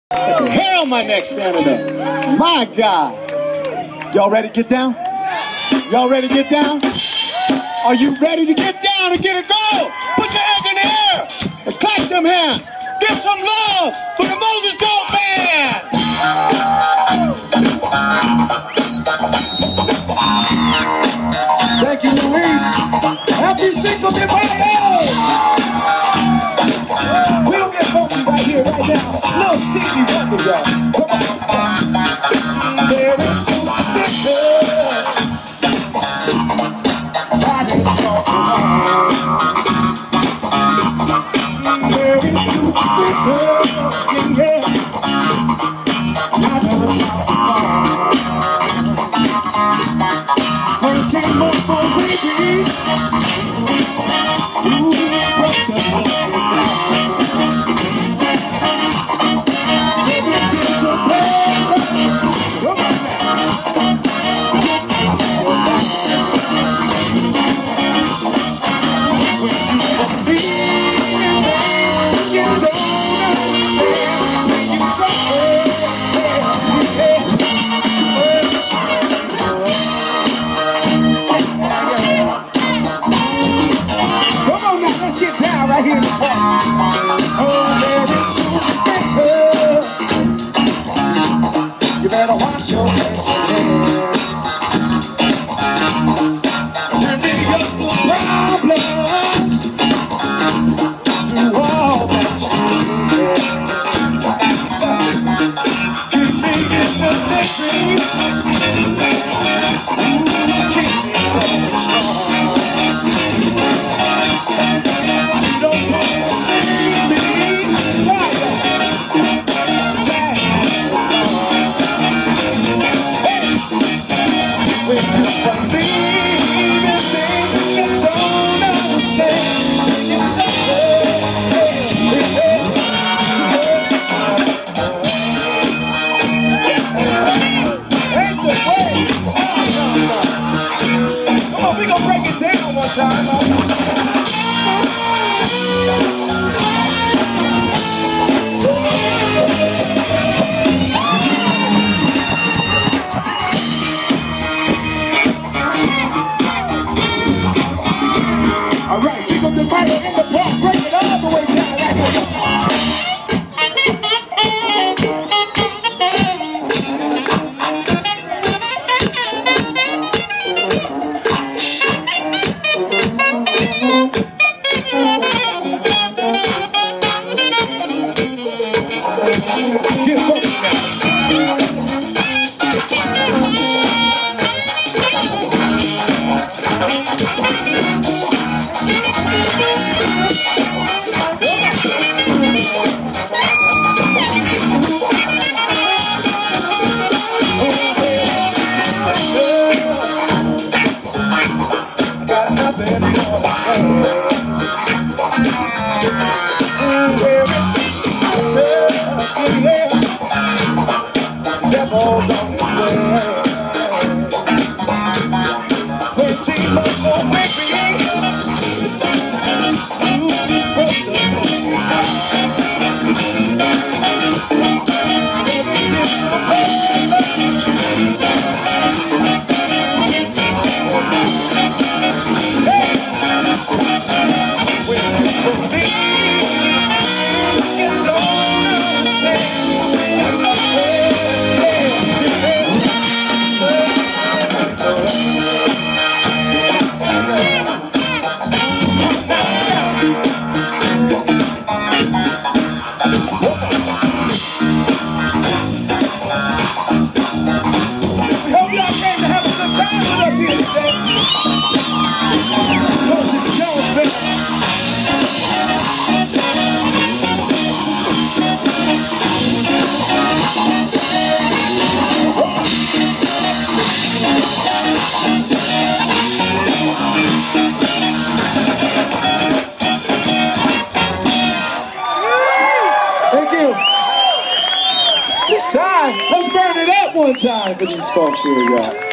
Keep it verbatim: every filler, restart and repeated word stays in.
What the hell my neck standing up? My God. Y'all ready to get down? Y'all ready to get down? Are you ready to get down and get it going? Put your hands in the air and clap them hands. Give some love for the Moses Dog Band. Thank you, Luis. Happy Cinco de Mayo. We'll get funky right here, right now. Little Stevie Wonder, y'all. Very superstitious. I didn't talk around. Very superstitious. Yeah, I never stopped around. Thirteen months for baby. Ooh, what the fuck? Right here in the park. Oh, very superstitious. You better wash your face and hands. Bring up the problems. Do all that you can. Keep me in the daydream. Ooh, keep me going strong. We gonna break it down one time. All right, Cinco de Mayo in the park. Break it all the way down right here. Get funky now. Got nothing more to say. Very superstitious, yeah. The devil's on his way. Thirteen months old baby. Ooh, broke the seven years to the Thank you. It's time. Let's burn it up one time for these folks here, y'all.